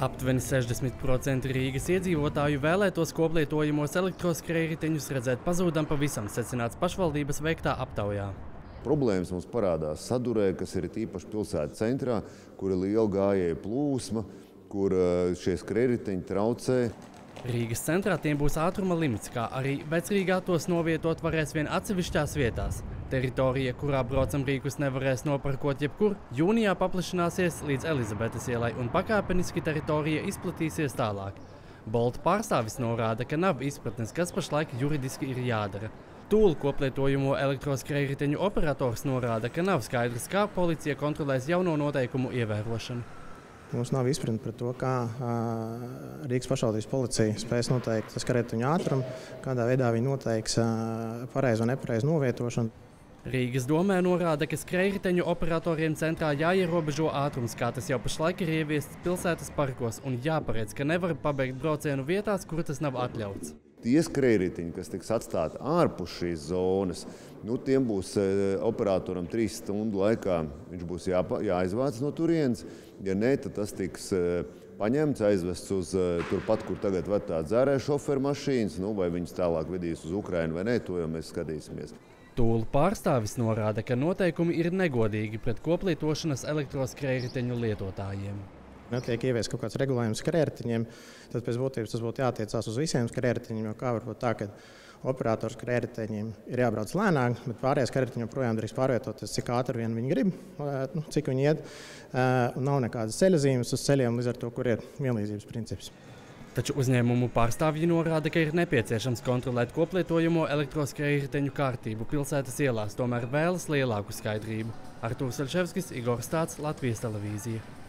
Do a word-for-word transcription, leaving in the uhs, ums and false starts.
Aptuveni sešdesmit procenti Rīgas iedzīvotāju vēlētos koplietojamos elektroskrējriteņus redzēt pazūdam pavisam, secināts pašvaldības veiktā aptaujā. Problēmas mums parādās Sadurē, kas ir tīpaši pilsētas centrā, kur ir liela gājēju plūsma, kur šie skrējriteņi traucē. Rīgas centrā tiem būs ātruma limits, kā arī Vecrīgā tos novietot varēs vien atsevišķās vietās. Teritorija, kurā braucam rīkus nevarēs noparkot jebkur, jūnijā paplašināsies līdz Elizabetes ielai un pakāpeniski teritorija izplatīsies tālāk. Bolt pārstāvis norāda, ka nav izpratnes, kas pašlaik juridiski ir jādara. Tūlu koplietojamo elektroskrējriteņu operators norāda, ka nav skaidrs, kā policija kontrolēs jauno noteikumu ievērošanu. Mums nav izpratne par to, kā Rīgas pašvaldības policija spēs noteikt skrējriteņu ātrumu, kādā veidā viņi noteiks pareizu un nepareizu novietošanu. Rīgas domē norāda, ka skrējriteņu operatoriem centrā jāierobežo ātrums, kā tas jau pašlaik ir ieviests pilsētas parkos, un jāparedz, ka nevar pabeigt braucienu vietās, kur tas nav atļauts. Tie skrējriteņi, kas tiks atstāti ārpus šīs zonas, nu, tiem būs operatoram trīs stundu laikā, viņš būs jā, jāizvāc no turienes. Ja ne, tad tas tiks paņemts, aizvests uz turpat, kur tagad ved tā dzērē šoferu mašīnas, nu, vai viņus tālāk vedīs uz Ukrainu vai ne, to jau mēs skatīsimies. Tūlu pārstāvis norāda, ka noteikumi ir negodīgi pret koplietošanas elektroskrējriteņu lietotājiem. Netiek ievies kaut kāds regulējums skrējriteņiem, tad pēc būtības tas būtu jātiecās uz visiem skrējriteņiem, jo kā var būt tā, ka operatoru skrējriteņiem ir jābrauc lēnāk, bet pārējie skrējriteņi joprojām drīkst pārvietoties, cik ātri vien viņi grib, nu, cik viņi iet, un nav nekādas ceļazīmes uz ceļiem, līdz ar to, kur ir vienlīdzības princips. Taču uzņēmumu pārstāvji norāda, ka ir nepieciešams kontrolēt koplietojamo elektroskrējriteņu kārtību pilsētas ielās, tomēr vēlas lielāku skaidrību. Artūrs Elševskis, Igors Stāts, Latvijas televīzija.